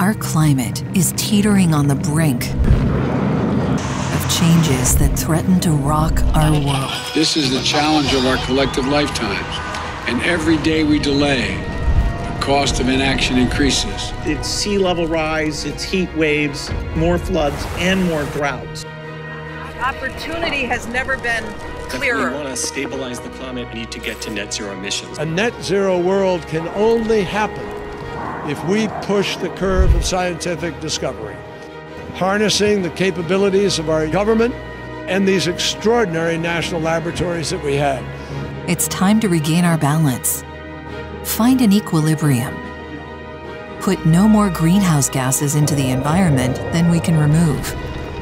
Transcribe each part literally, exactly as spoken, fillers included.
Our climate is teetering on the brink of changes that threaten to rock our world. This is the challenge of our collective lifetimes, and every day we delay, the cost of inaction increases. It's sea level rise, it's heat waves, more floods, and more droughts. Opportunity has never been clearer. If we want to stabilize the climate, we need to get to net zero emissions. A net zero world can only happen if we push the curve of scientific discovery, harnessing the capabilities of our government and these extraordinary national laboratories that we have. It's time to regain our balance. Find an equilibrium. Put no more greenhouse gases into the environment than we can remove.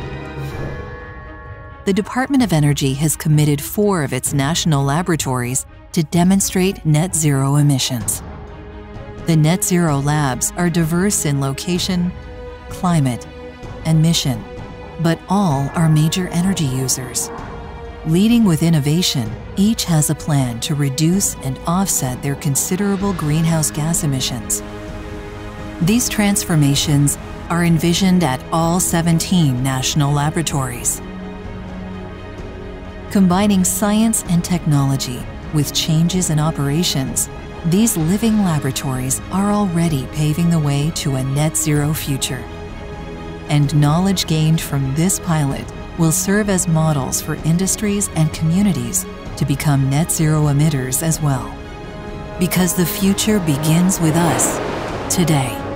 The Department of Energy has committed four of its national laboratories to demonstrate net zero emissions. The Net Zero Labs are diverse in location, climate, and mission, but all are major energy users. Leading with innovation, each has a plan to reduce and offset their considerable greenhouse gas emissions. These transformations are envisioned at all seventeen national laboratories. Combining science and technology with changes in operations, these living laboratories are already paving the way to a net zero future. And knowledge gained from this pilot will serve as models for industries and communities to become net zero emitters as well. Because the future begins with us today.